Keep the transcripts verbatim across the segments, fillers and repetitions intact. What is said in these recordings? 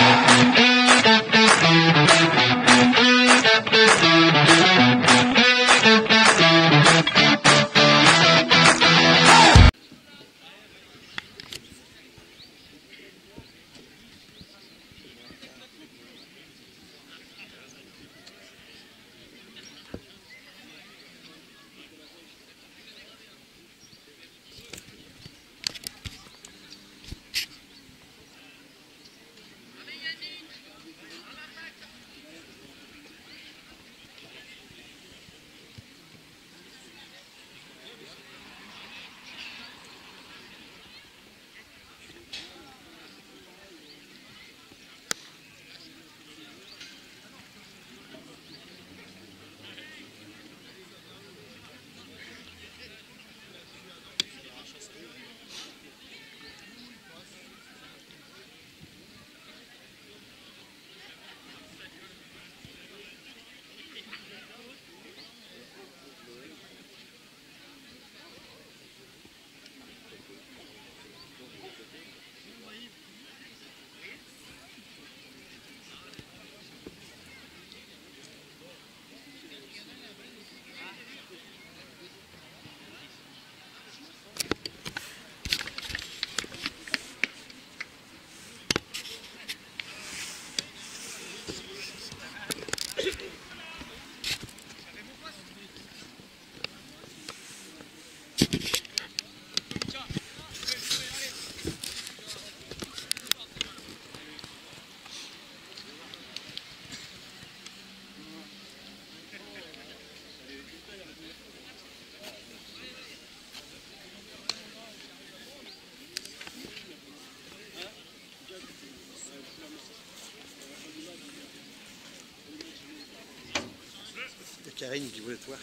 Karine qui voulait te voir.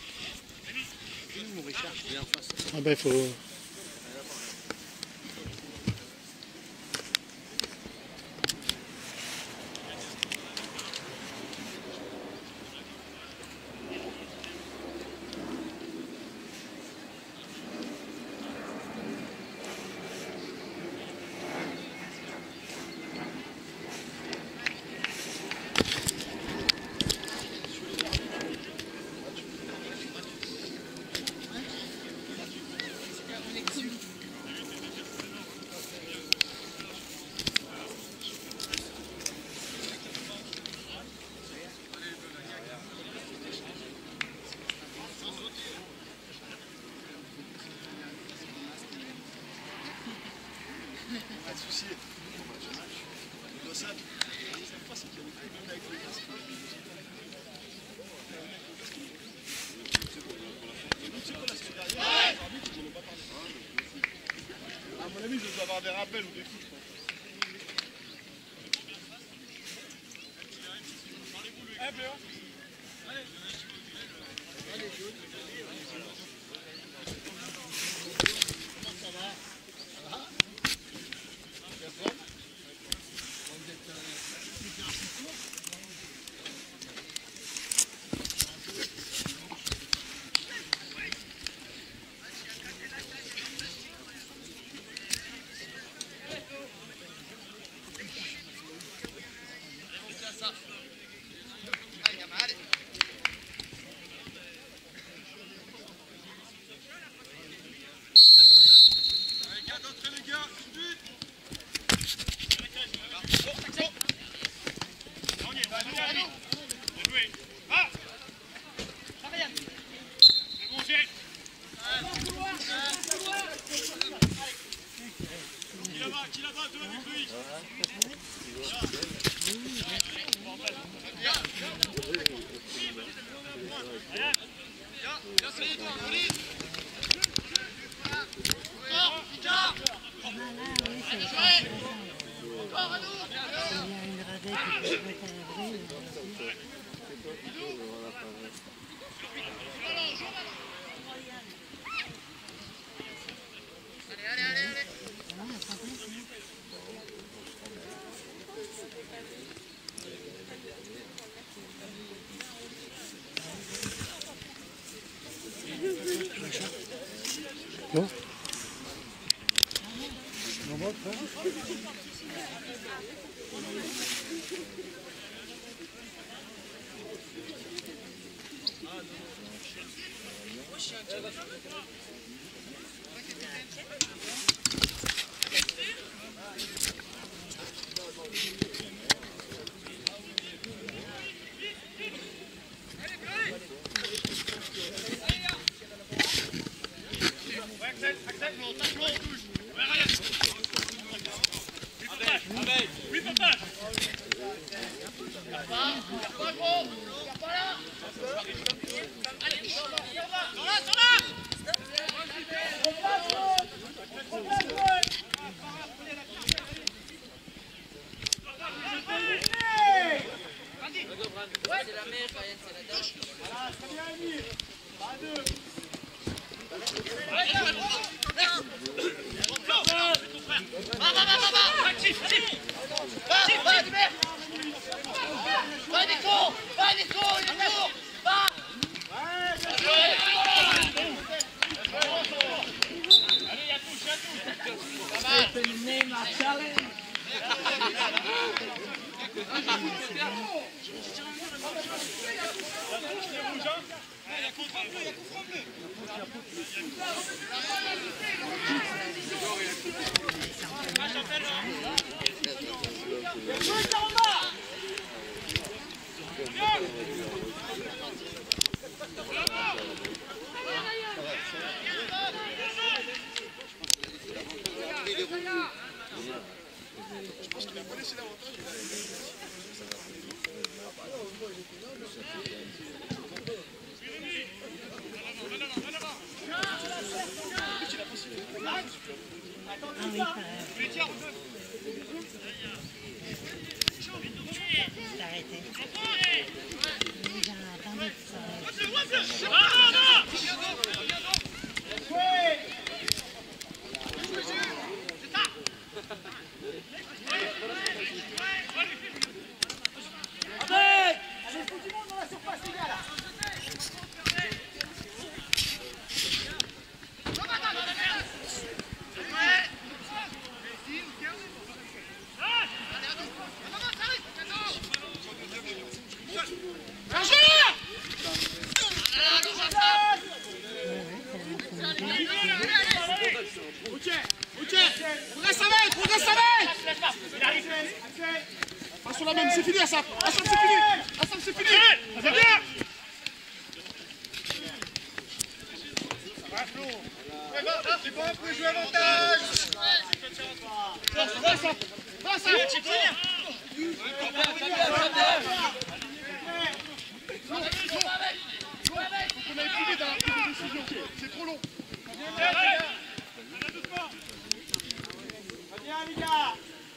Mon Richard, il est en face. Ah ben il faut... Pas de soucis. Le dossage, cette fois, c'est qu'il y a des trucs même avec le casque. À mon avis, je dois avoir des rappels ou des coups. Eh, Léo. Allez. Allez, Claude. Comment ça va? Ça va? Qui là-bas, deux avec lui. Bon. On va Oui, papa. C'est la mère, c'est la dame. Voilà, très bien, Emile. Pas deux. Va, va, va, va, va. Actif, actif. Va, va, du merde. Va, Nico. Va, Nico, Nico. Va. Ouais, bien joué. Allez, y'a touche, y'a touche. Pas mal. Name a challenge. Je pense qu'il a pas laissé l'avantage. Sur la même, c'est fini Assam. Assam, c'est fini. Assam, c'est fini. C'est bien. C'est bon, on peut jouer avantage. Va, Assam. Va, Assam. On a écouté dans la prise de décision. C'est trop long. Viens, les gars.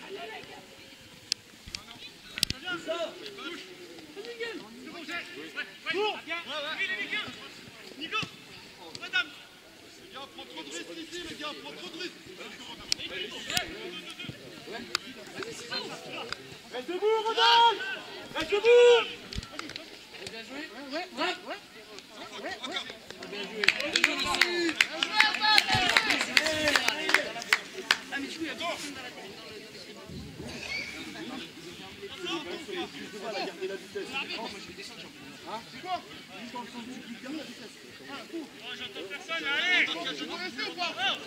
Cours. Nico. Madame. Les gars, prends trop de risques ici, les gars, prends trop de risques. Reste debout, Rodolphe. Reste debout. Bien joué. Ouais, ouais, ouais. Ouais, ouais. Bien joué. Bien joué. Ah, mais je suis à deux personnes dans la tête. On va garder la vitesse. Moi, je vais descendre. Hein? C'est quoi? Juste dans le sens du garde la vitesse. Oh, j'entends personne, allez. Je dois rester ou pas? Là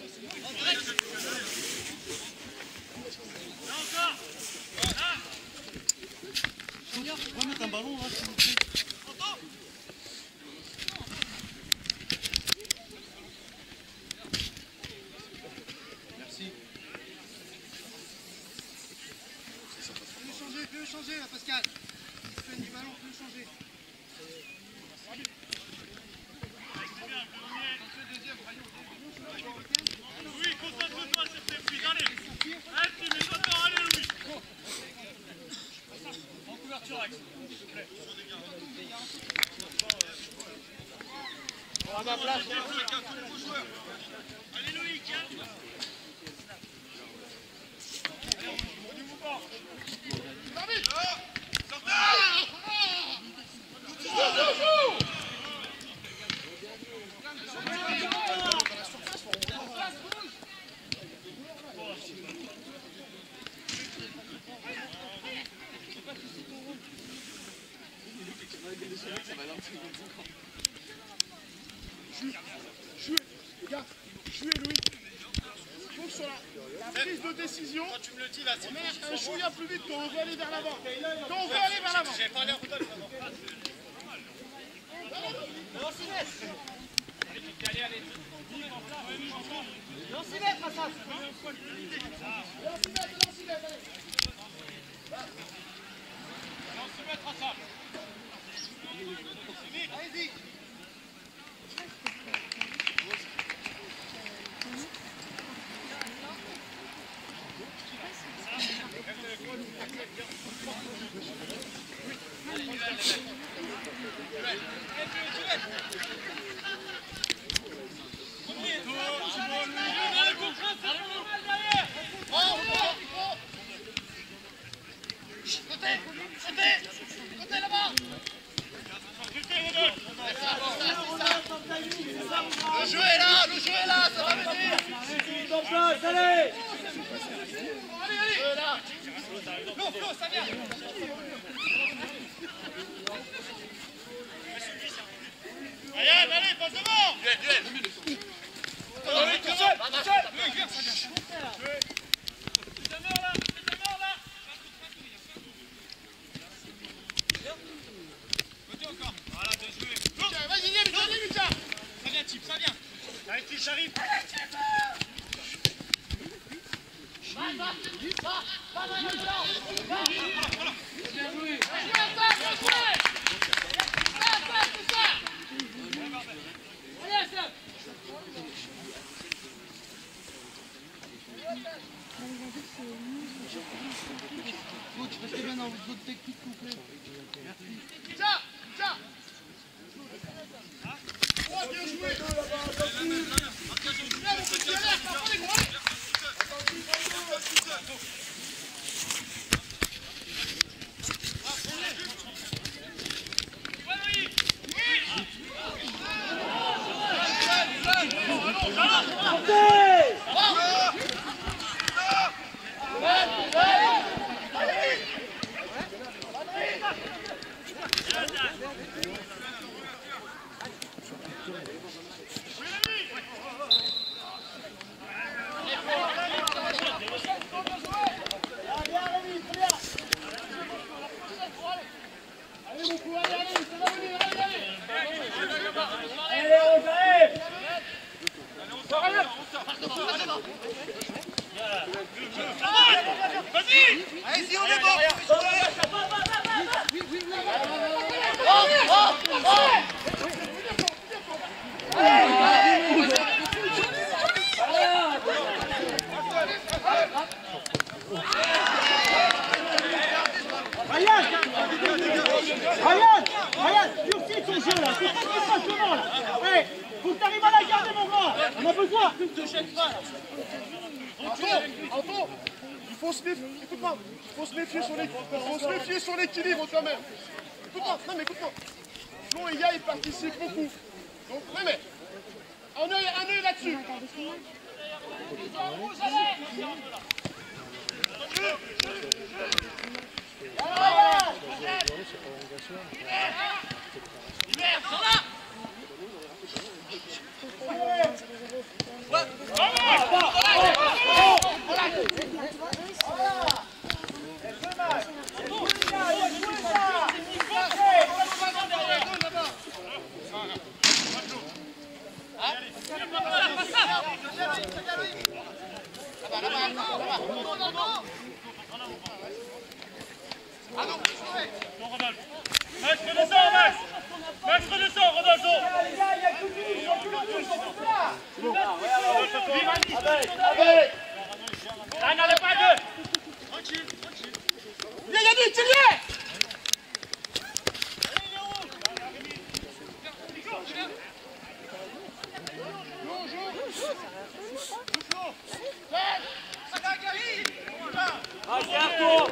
encore. Là. On va mettre un ballon là, s'il vous plaît. Merci. Fais-le changer, fais-le changer là Pascal. Tu fais du ballon, fais-le changer. Louis, concentre-toi sur tes prises, allez. Allez, tu mets pas temps, allez Louis. En couverture, Axe, s'il te plaît. À ma place. Allez Louis, tiens. Jouez, les gars, jouez Louis. Donc sur la, la prise de décision, Quand tu me le dis là, c'est on met un chouïa plus vite quand on veut aller vers l'avant. Quand on veut aller vers l'avant. J'ai parlé un peu avant. Non, s'y mettre. Non, s'y mettre, Assaf. Allez-y. Côté, côté, côté là-bas. Le jeu est là, le jeu est là, ça va venir. Allez. Le jeu est là. Flo, Flo, ça vient. Allez, allez, passe devant. Duel, duel. Allez, tout seul, tout seul. Vas-y, viens, vas-y, Mika. Ça vient, Tip, ça vient. Allez, Tip, j'arrive. Bien joué. Allez, Assaf. Coach, restez bien dans votre technique, s'il vous plaît. Merci. Tiens, tiens. Oh, bien joué. Viens, mon petit Alex, prends les gros. Allez-y, on est bon. Oh, oh, oh. Ryan, Ryan, Ryan, durcis ton jeu là, c'est pas ce qui se passe devant là. Hey, faut que t'arrives à la garder mon grand, on a besoin. Ne te gêne pas là. Anto, Anto, il faut se méfier, écoute-moi, il faut se méfier sur l'équilibre, faut se méfier sur l'équilibre quand même. Écoute-moi, non mais écoute-moi, Flo et Ya ils participent beaucoup. Donc, ouais mais, un œil, un œil là-dessus. Max, redescends, Max! Max, redescends, Rodolfo! Là, n'en est pas deux! Tranquille, tranquille. Viens Yannick, tu l'es. Ah, c'est Arthur!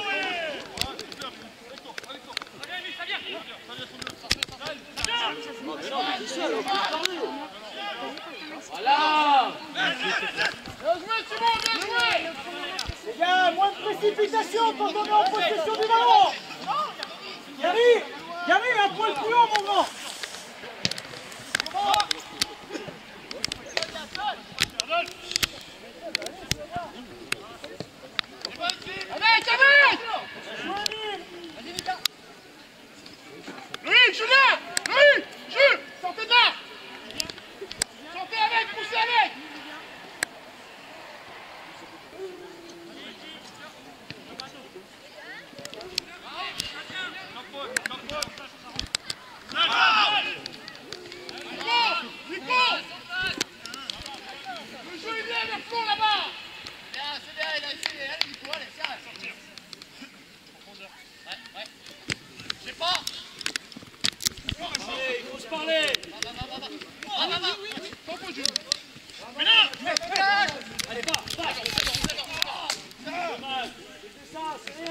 Voilà! Bien joué, Simon, bien joué! Les gars, moins de précipitation quand on est en possession du ballon! Gary! Gary, un point plus haut, mon grand!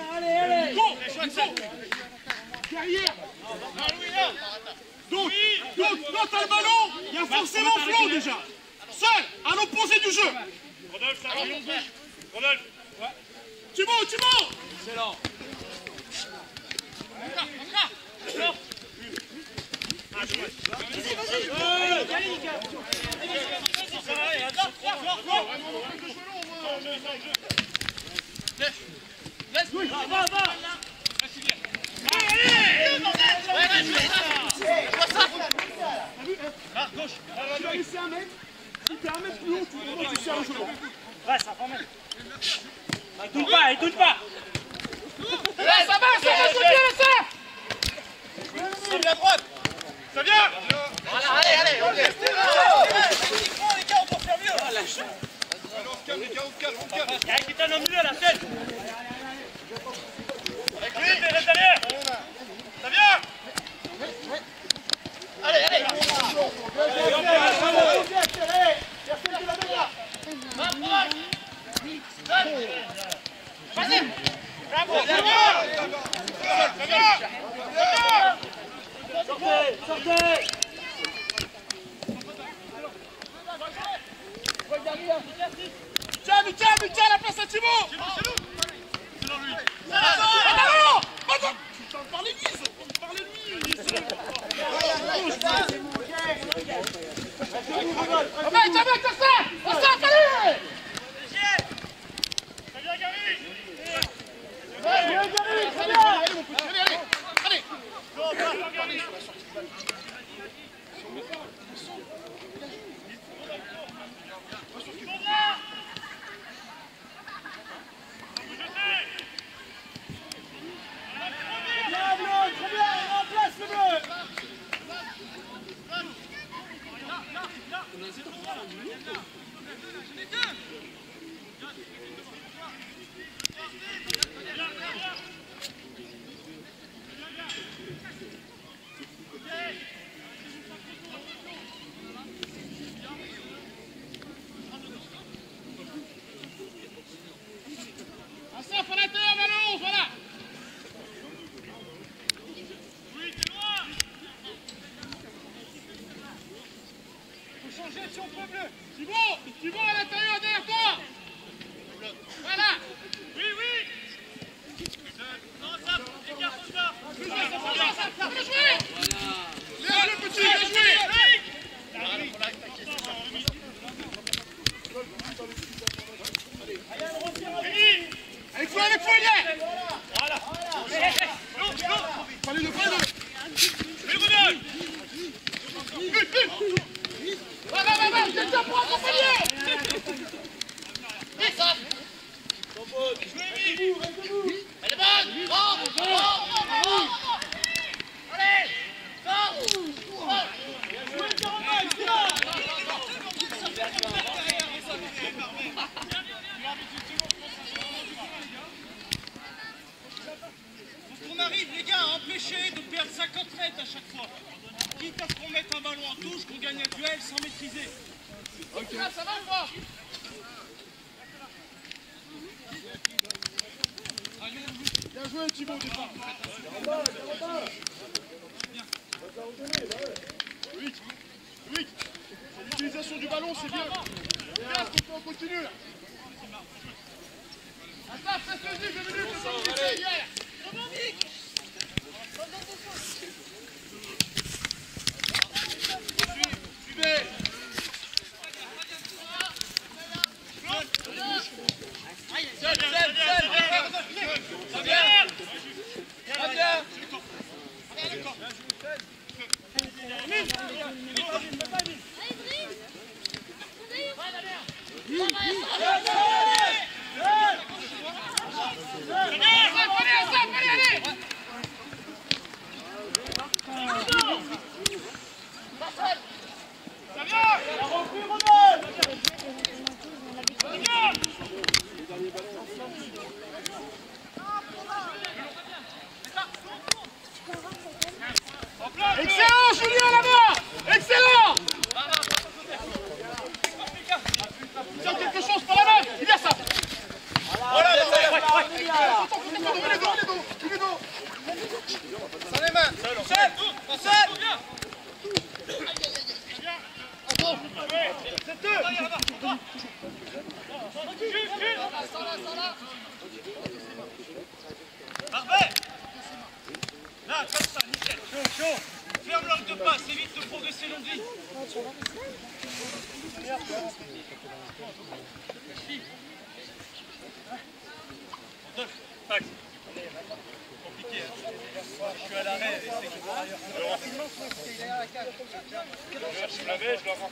allez, allez. Go, derrière. Donc, donc, quand t'as le ballon, il y a forcément Flo déjà. Seul, à l'opposé du jeu. Rodolphe, ça va. Rodolphe. Thibaut, Thibaut. Excellent. Tu vas laisser un mec, si t'es un mec plus haut, tu remontes ici à un genou. Ouais, ça va même. Il tourne pas, il tourne pas. Là, ça va, ça va, c'est bien, ça. Sur la droite. Ça vient. Voilà, allez, allez, on est. Les gars, on peut faire mieux. Il y a un qui t'en a mieux à la scène. Avec lui, reste derrière. Ça vient. Allez, allez. Vas-y. Bravo. Sortez, sortez. Tiens, mais tiens, mais tiens, la place à Thibaut. Selon lui. Ah non, attends. Putain, parlez-lui, parlez-lui. Ah mec, tiens mec, comme ça. Comme ça, allez. Ça vient, Gary. Allez, Gary, très bien. Allez, mon petit, allez, allez. Allez. Bien, Bleu, très bien, en place le bleu. Asaf, à l'intérieur, ballon, voilà. Faut changer si on peut bleu. Thibaut, Thibaut à l'intérieur, derrière toi. Voilà. Oui, oui. Non, ça, écarte ça. Bien joué, ça fait bien, ça fait bien joué. Léa, le petit, bien joué. Allez, faut, allez, faut, Léa. Voilà. Fallait le faire. Oui, Rodolphe. Vite, vite. Va, va, va, va, quelqu'un pour accompagner. Vite, ça. Elle est bonne. Bon, bon, bon, bon. Allez. Bon. On arrive les gars à empêcher de perdre cinquante mètres à chaque fois. Quitte à ce qu'on mette un ballon en touche, qu'on gagne un duel sans maîtriser. Ok. Ça, ça va ou pas? Bien joué Thibaut au départ. Oui, oui. L'utilisation du ballon c'est bien. Bien, on continue là. Attends, reste deux minutes, c'est ça, hier. Suivez. Seul, seul, seul. Ça vient. Ça vient. Allez, pas assez vite de progresser l'onglet. Max. Compliqué. Hein. Je suis à l'arrêt. Je l'avais, je l'avais.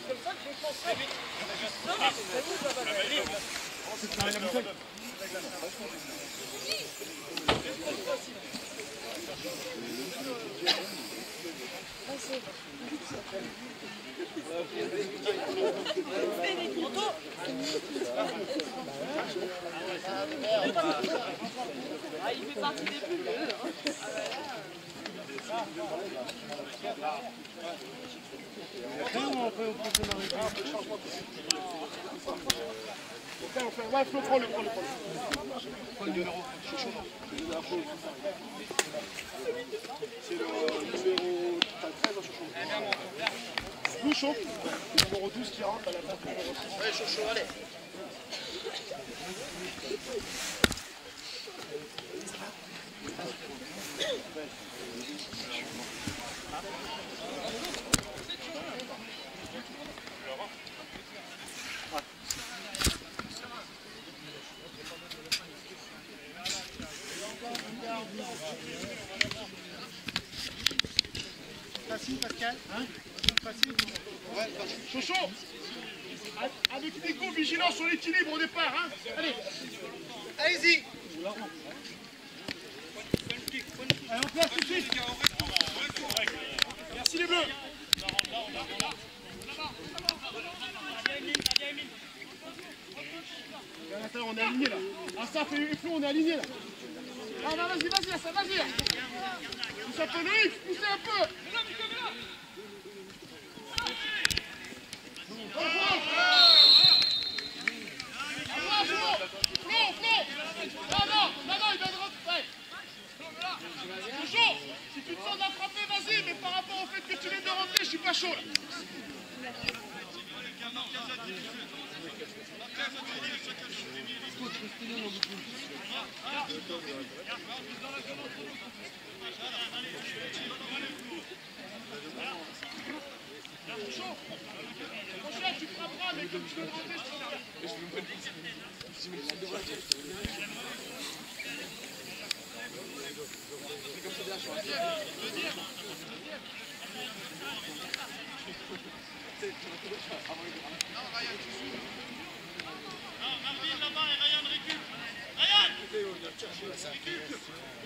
Ah, il fait partie des plus bleus. On fait, ouais, Flo, prends le, prends le, prends le. Prends le numéro, Chouchou. C'est le numéro treize, Chouchou. Chouchou, le numéro douze qui rentre à la porte numéro six. Allez, Chouchou, allez. Facile, Pascal. Hein Facile. Ouais, Chouchou, avec Nico, vigilance sur l'équilibre au départ. Hein. Allez, Allez-y. allez, on place tout de suite. Merci les bleus. Attends, on est aligné là. Asaf et Flo, on est aligné là. Ah, bah, vas-y, vas-y, Asaf, vas-y. Pousse un peu Loïc, poussez un peu. Si tu te sens d'attraper, vas-y, mais par rapport au fait que tu viens de rentrer, je suis pas chaud là. Chaud. Prochain, tu frapperas, mais comme tu veux rentrer, je te Non, Marvin là-bas et Ryan récupère. Ryan! Récupère.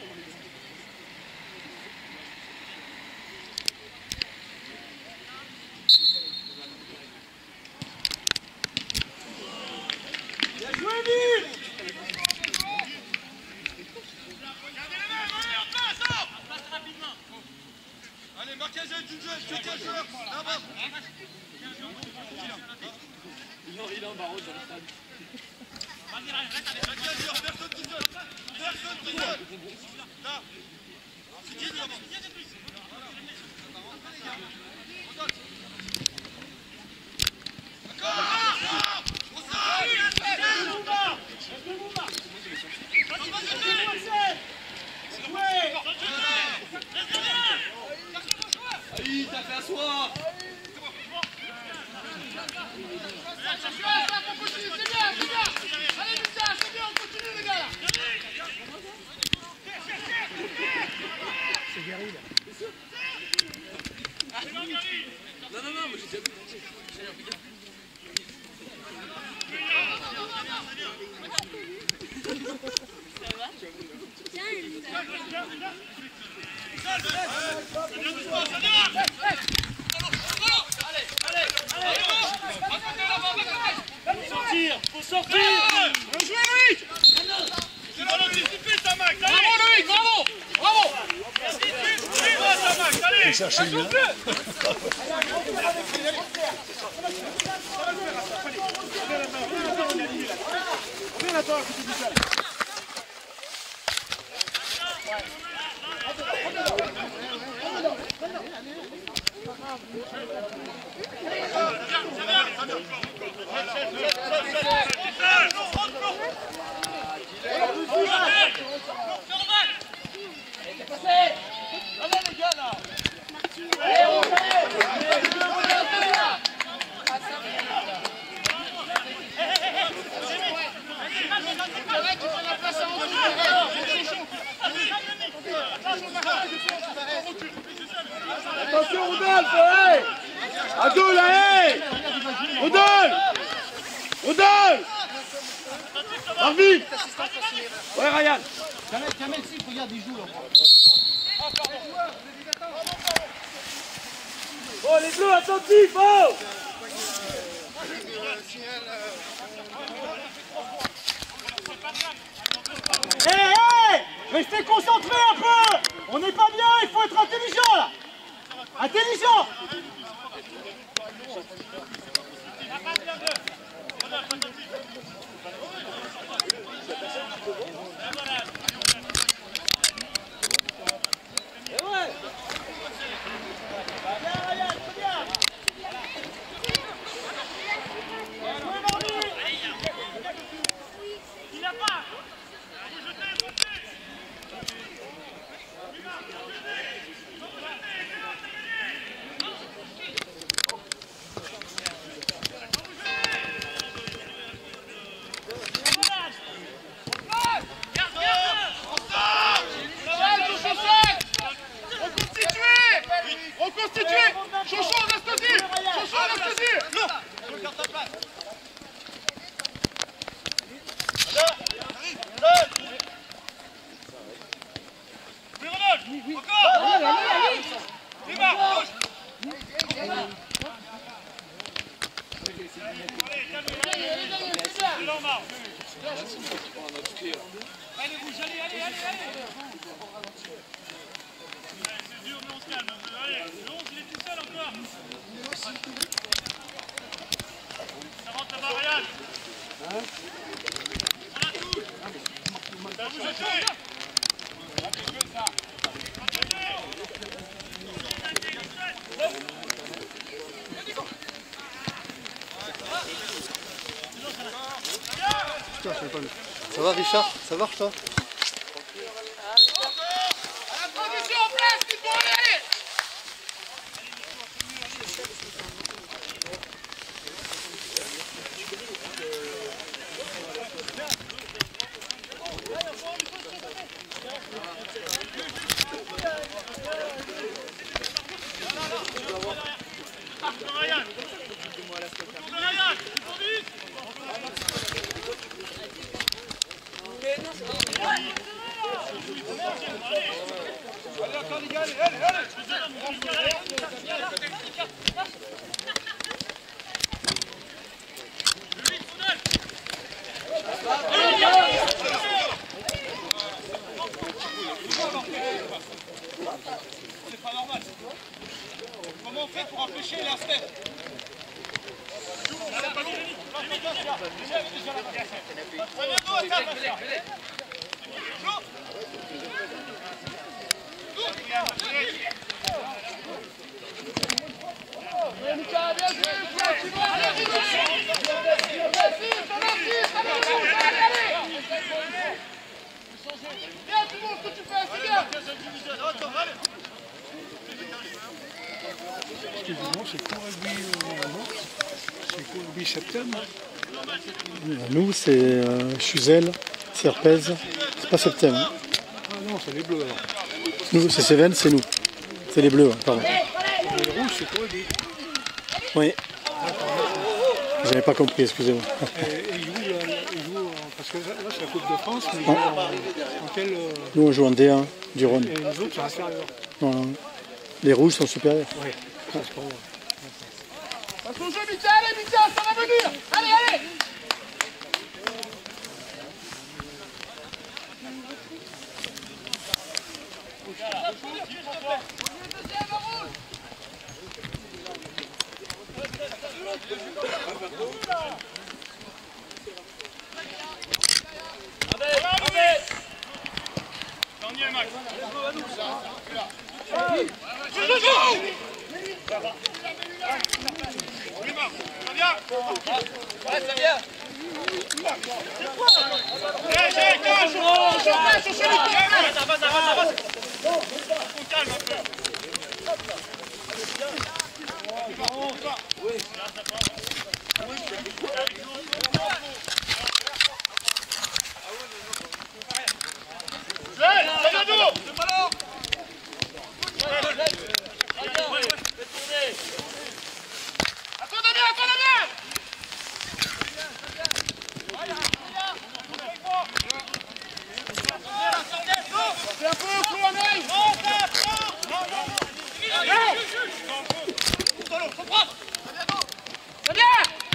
Allez, marquez un jeu, tu joues, tu tiens le joueur, là-bas. Non, il est en barreau dans le stade. Marquez un joueur, personne tout seul. Personne tout seul. Là. C'est qui là-bas? Allez, t'as fait asseoir. C'est bien, on continue, c'est bien, c'est bien. Allez, Mika, c'est bien, on continue les gars là. C'est Gary là. Non, non, non, moi j'ai déjà vu. Sortir, faut sortir. Bien joué Loïc. Tu vas l'anticiper ta Max. Bravo Loïc, bravo. Bravo. Tu vas ta Max, allez. Cherchez bien. Viens là, toi, à côté du sol. Allez les gars là. Ado là, hé Rodolphe Rodolphe Marvin. Ouais, Ryan. Kamel Sif, regarde, il joue là. Oh, les bleus, attentifs, oh. Hé, hé, restez concentrés un peu. On n'est pas bien, il faut être intelligent là. Intelligent. Allez, rouge, allez, allez, allez, allez. C'est dur, mais on se calme un peu. Allez, le onze, il est tout seul encore. Ça rentre là-bas, Ryan. On la touche. Ça vous jeté. Ça va Richard? Ça marche toi? C'est pas normal. Comment on fait pour empêcher la step? Excusez-moi, c'est quoi rugby C'est quoi rugby septembre? Nous, c'est euh, Chuzel, Serpez, c'est pas septembre. Ah non, c'est les bleus alors. Nous, c'est Cévennes, c'est nous. C'est les bleus, hein, pardon. Et le rouge, c'est quoi rugby? Oui. J'avais pas compris, excusez-moi. Et, et ils jouent, là, ils jouent en- parce que là, là, c'est la Coupe de France, mais ils jouent en, en quel... euh, Nous, on joue en D un du Rhône. Et les autres sont inférieurs. Non, non. Les rouges sont supérieurs. Oui, ça c'est pas vrai. Passe au jeu, Mika, allez, Mika, ça va venir. Allez, allez. Dernier Max. Ouais, ça vient. Eh, j'ai été un jour. Ça va, ça va, ça va. On calme un peu. peu, Flo, en aille. C'est bien.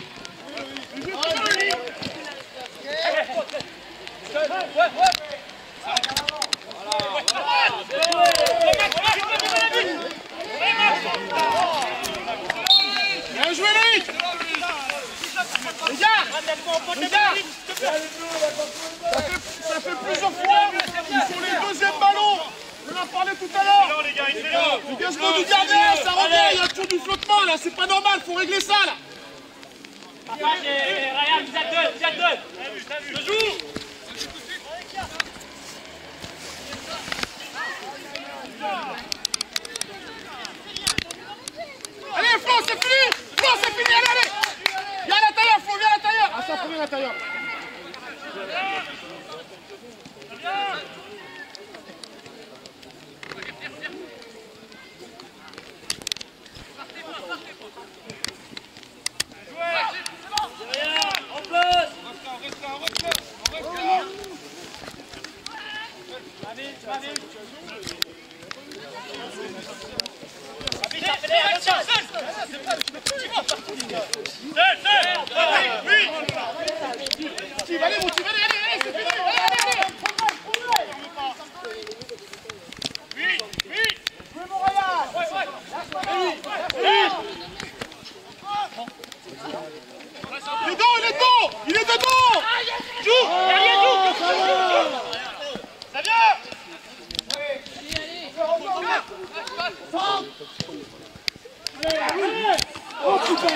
Bien joué, Loïc. Les gars, les gars, ça fait, ça fait plusieurs fois qu'ils sont les deuxièmes ballons. On en a parlé tout à l'heure. Les gars, il fait là. Le gazement du gardien, ça revient, il y a toujours du flottement là, c'est pas normal, faut régler ça là. Papa, Ryan, vous êtes deux, vous êtes deux. Je joue. Allez Flo, c'est fini. Flo, c'est fini, allez, allez. Viens à l'intérieur, Flo, viens à l'intérieur. Ah, ça faut à l'intérieur. Allez, motive, allez, allez, allez, c'est fini, allez, allez, allez. Oui, oui. Jouez mon Ryan. Il est dedans, il est dedans. Il est dedans. Joue, derrière, joue. Ça vient. Oh putain.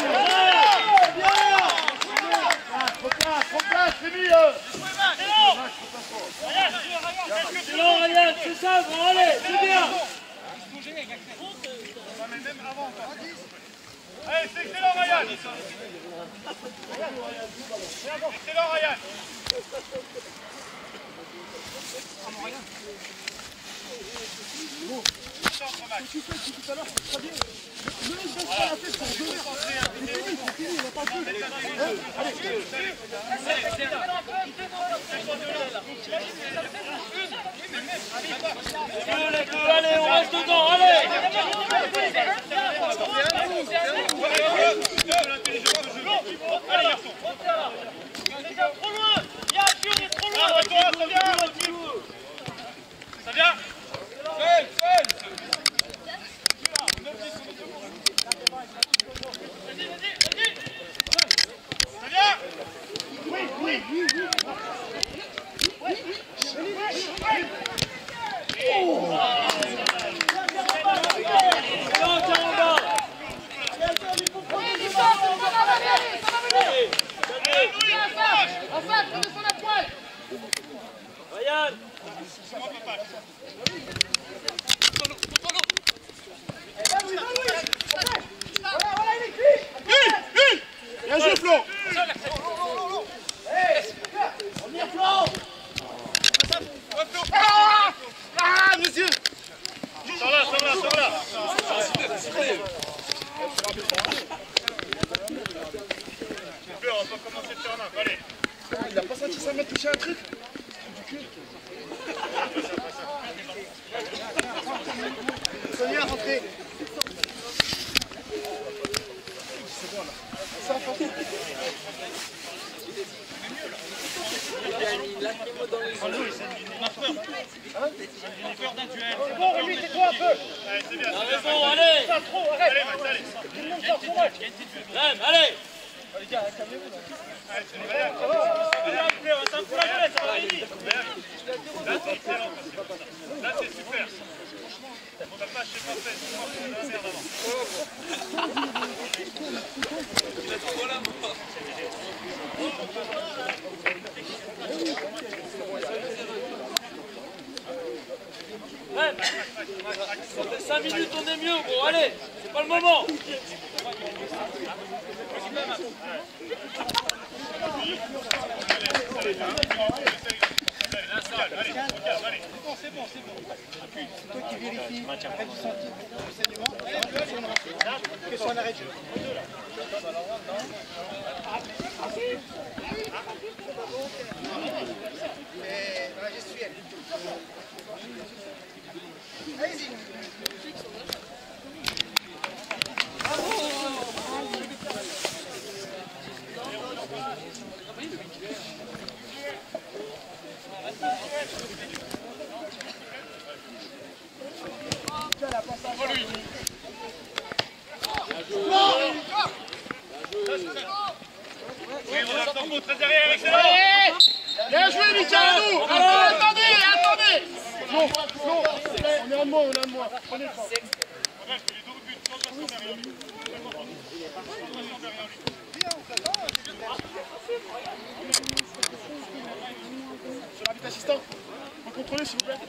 Trop bien, trop bien, c'est mis. C'est long, Ryan, c'est ça, bon, allez, c'est bien. Allez, c'est excellent, Ryan. Excellent, Ryan. Tout à l'heure, c'est très bien. Ne laisse pas la tête pour deux heures. C'est fini, c'est fini, on va pas le faire. Allez. Allez, on reste dedans, allez. Trop loin. Viens, on est trop loin. Ça vient. Bien joué, Flo. Ah, ah, monsieur. Sors là, sors là, sors là. On va pas commencer de faire un arbre, allez. Il a pas senti sa main toucher un truc. Sonia, rentrez. C'est bon là. Ça va passer. C'est bon, Rémi, tais-toi un peu. Allez, c'est bien. T'as raison, allez. Allez, Max, allez. Lève, allez. Allez, c'est bon. Ça me fout la tête, ça va aller vite. Là, c'est excellent. Là, c'est super. On n'a pas, je sais pas, fait. On va faire avant. Il a trop là, moi. Ouais, ça fait cinq minutes, on est mieux, bon, allez, c'est pas le moment. C'est bon, c'est bon. C'est toi qui vérifies après du senti du saignement. Que soit un arrêt de jeu. Et dans la gestuelle. Flo, Flo, on est à moi, on est à moi. Prenez le temps. Sur l'arbitre assistant, vous contrôlez s'il vous plaît.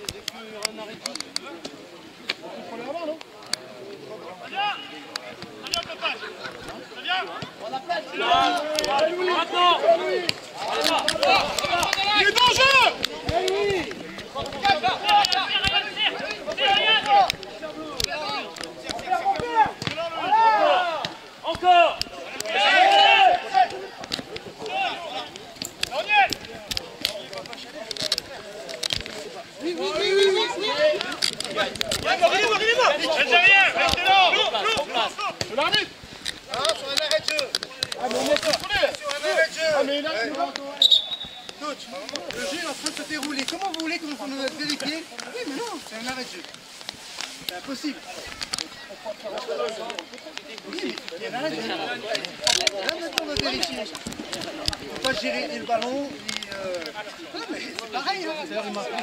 Vous contrôlez avant, non? Très bien. Très bien, Papa. Très bien. On a place. Allez, Louis. Maintenant. Il est dangereux. Encore. Oui, oui, oui, oui, oui. Algérien, restez là. Sur l'arbitre. Ah, sur un arrêt de jeu. Ah, mais on est contrôlé. Sur un arrêt de jeu. Ah, mais là, c'est bon. Coach, le jeu est en train de se dérouler. Comment vous voulez qu'on nous vérifie? Oui, mais non, c'est un arrêt de jeu. C'est impossible. Oui, il y a un arrêt de jeu. Là, maintenant, on va vérifier. Il ne faut pas gérer ni le ballon, ni... Euh... Non, mais c'est pareil, hein. C'est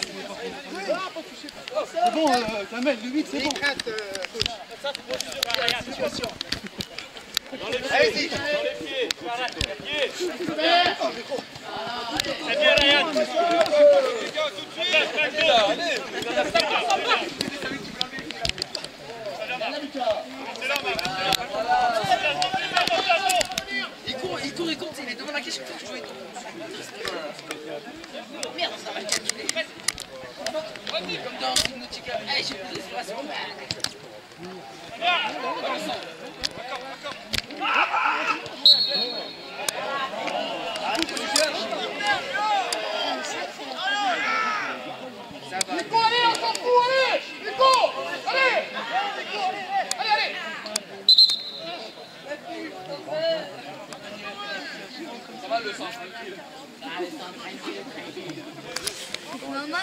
oui. Bon, euh, Kamel, le huit, c'est bon. Crainte, euh, coach. Situation. Allez-y. Dans les pieds. Pieds. C'est bien, Ryan. Il court, il court, il court, il est devant la cage, il faut jouer. Merde, ça va calculer. Comme dans Subnautica. Hey, j'ai plus d'exploration. Nico, allez, on s'en fout, allez. Nico, allez. Allez, allez. Ça va le sang tranquille. Ah, le sang tranquille, tranquille. Maman.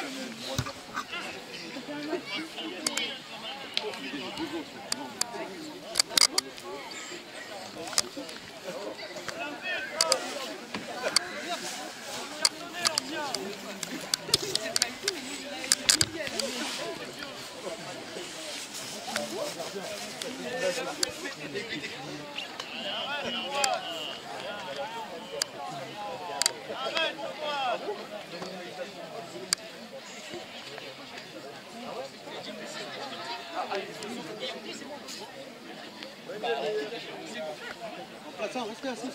Attends, restez assis.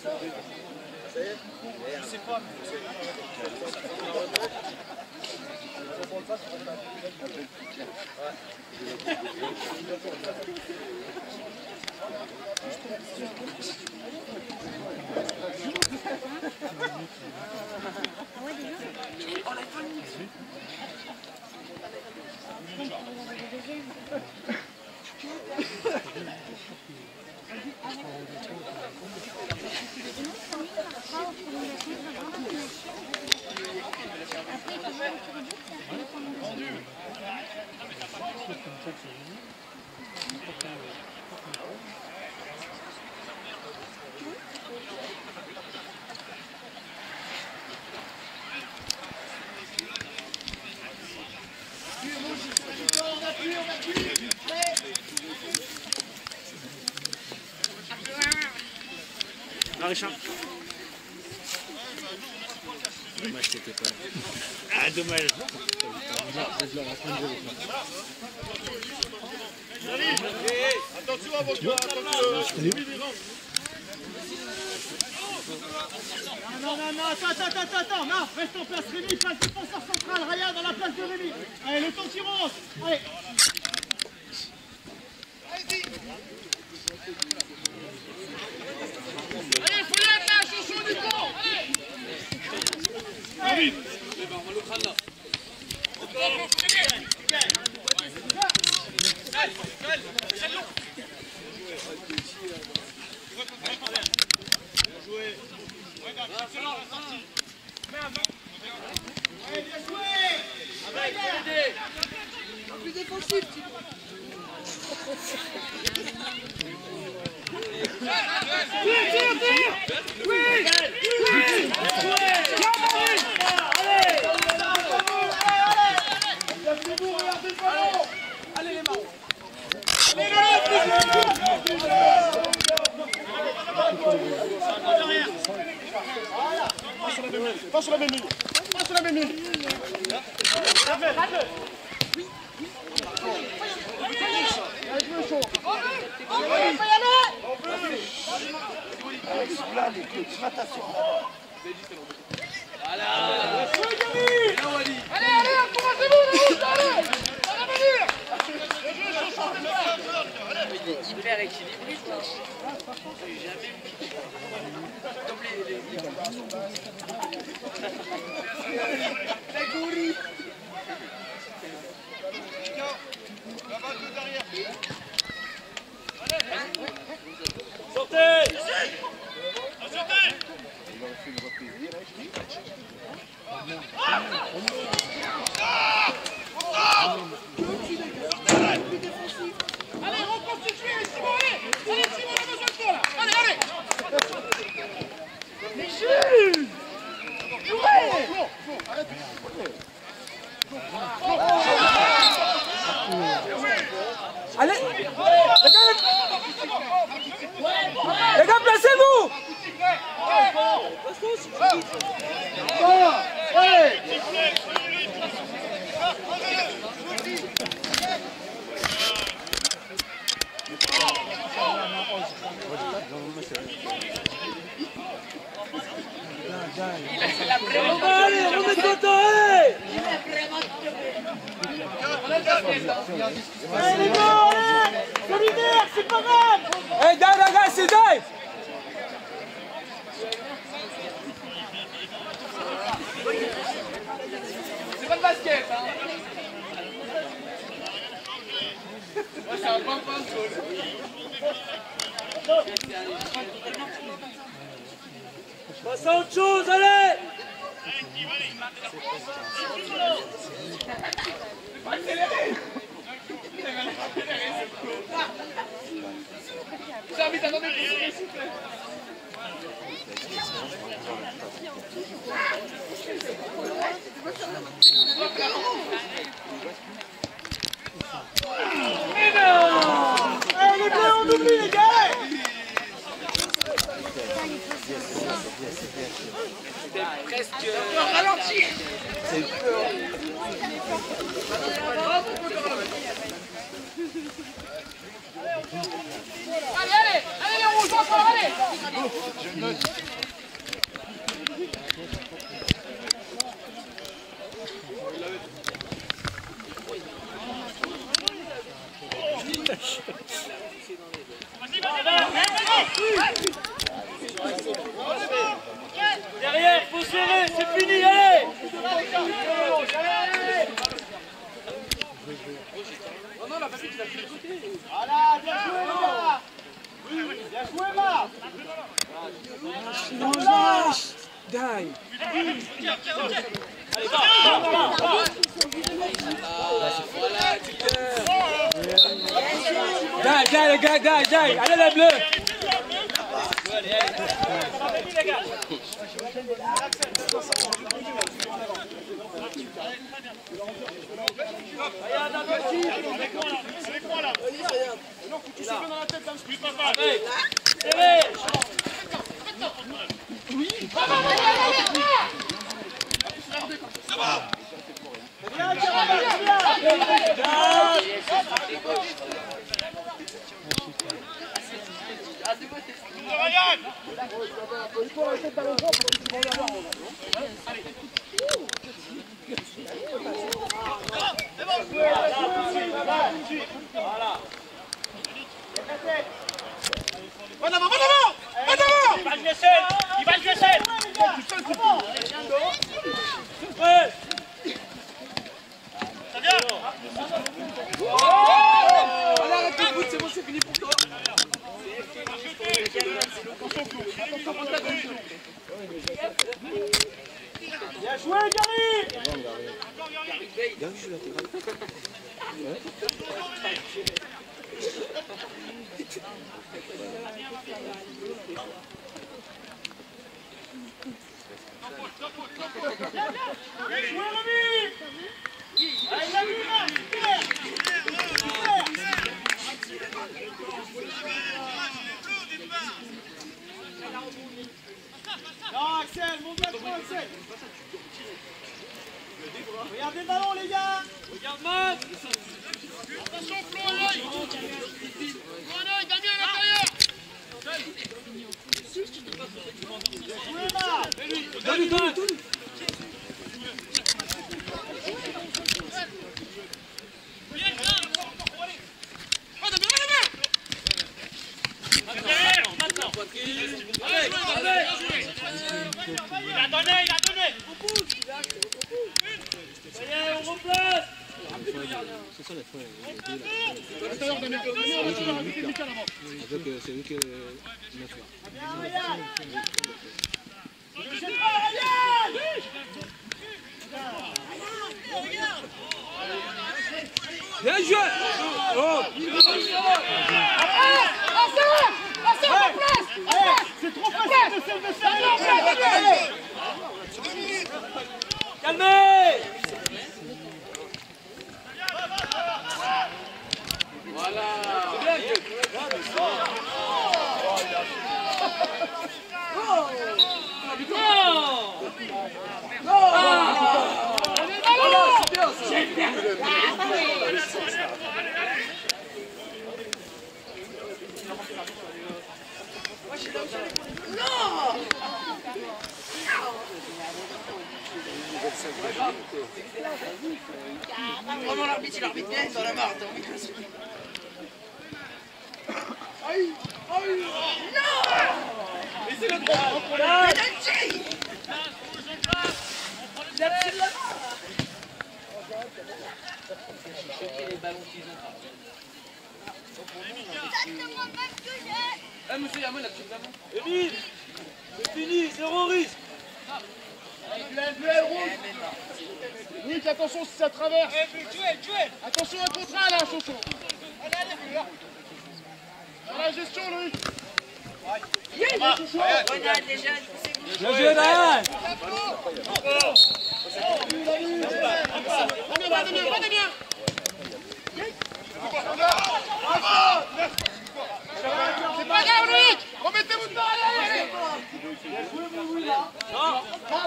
Je sais pas. Richard. Dommage que t'étais pas là. Ah, dommage. Attention à votre doigt, attention. Non, non, non, attends, attends, attends, attends, non, reste en place, Rémi, place défenseur central, Ryan dans la place de Rémi. Allez, le temps qui rentre, allez. Allez, faut y être là, chouchou, Nico. Allez. Plus défensif, tu Tire, tire, tire. Oui, oui, oui. les deux milieux. Pas sur la même ligne. Pas sur la même ligne. Bien joué, chaud. Allez, allez, encouragez-vous, allez. Hyper équilibré, quoi. J'ai jamais vu. Comme les... les... La gourie. La balle de derrière. Sortez. Sortez. Allez, reconstituez, Simon, allez. Allez, Simon, on a besoin de toi, là. Allez, allez. Michel. Ouais. Allez, les gars, placez-vous. Il a vraiment... Allez, remets-toi, allez. Allez les gars, allez. Solidaire, c'est pas grave. Hey, Dave, la gars, c'est Dave. C'est pas le basket, hein. Ouais, c'est un bon point de goal. Passe à autre chose, allez. J'ai envie d'attendre pour s'il vous plaît. Mais non. Allez, les bleus, on oublie, les gars. Presque... Ralentir. Allez, allez, allez les rouges, encore, allez. Je note. Derrière, faut serrer, c'est fini, allez. Oh non, la basket, il a pris le côté. Voilà, bien joué, les gars. Bien joué, Marc. Non, lâche. Die. Die, die, les gars, die, die. Allez, les bleus. Allez, allez. Les gars. C'est les points là. Non, faut que tu sois bien dans la tête, là. Oui, papa. Serré. Oui. Allez, allez, allez. Viens, viens, Ryan. Il faut la tête dans le droit pour que tu vas en avoir. Voilà. Va en avant, va en avant. Va en avant. Il va le laisser. Il va le laisser. Ouais. Ça vient. Allez, arrête de foot, c'est bon, c'est fini pour toi. Bien joué, Gary. Gary joue l'intégralité. Jouez, Rémi. Allez, la nuit, là, super. Non, Axel, monte la croix, Axel. ça la fois. À l'intérieur, Damien. Damien, à l'intérieur, avec Mika là-bas. Donc c'est lui qui l'a fait. Bien joué. Oh. C'est trop facile de se faire. Calmez. Voilà. C'est bien. Vraiment l'arbitre, il arbitre bien, il est dans la marre. Aïe! Aïe! Non! Laissez le droit. Penalty! Il a pris de la main! Les ballons qu'ils ont. Exactement le même que j'ai. Eh monsieur Yamon, il a pris de la main. Émile, c'est fini, zéro risque. Duel, duel, rouge. Nick, attention si ça traverse. Duel, duel. Attention un contre un là, Chocho. Dans la gestion, Loïc. Regarde les jeunes, c'est Le jeu d'Anne. Damien, va Damien, va Damien. C'est pas grave, Loïc. Remettez-vous dedans, allez, allez. Non.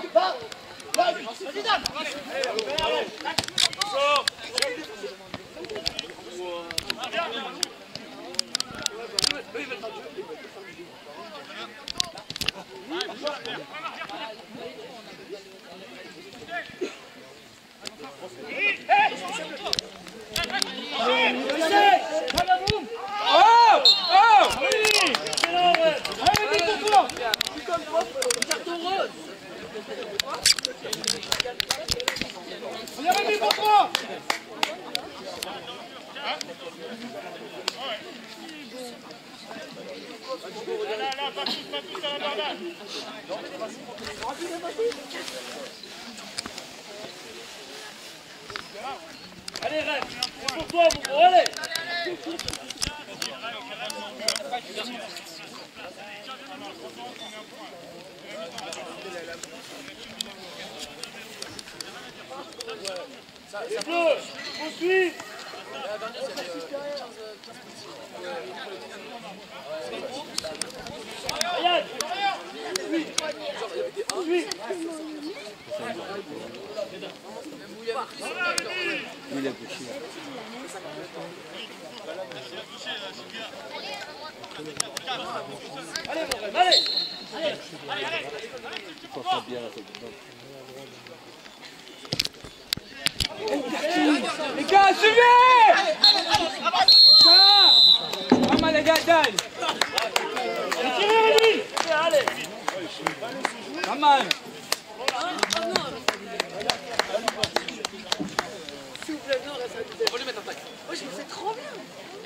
Oh! Oh! carton rose. Il y a Rémi pour toi. Là, là, là, pas tous, pas tous à la bardade. Allez, Red, c'est pour toi, mon gros, allez! C'est bleu, on suit! Regarde! Suis! Il a poussé. Allez, mon rêve, allez! Il faut faire bien la tête. Les gars, suivez! Come on, les gars, Dan! Tirez, Rémi! Allez! Come on! S'il vous plaît, non, reste à côté. On va lui mettre un tac. Oui, je me fais trop bien.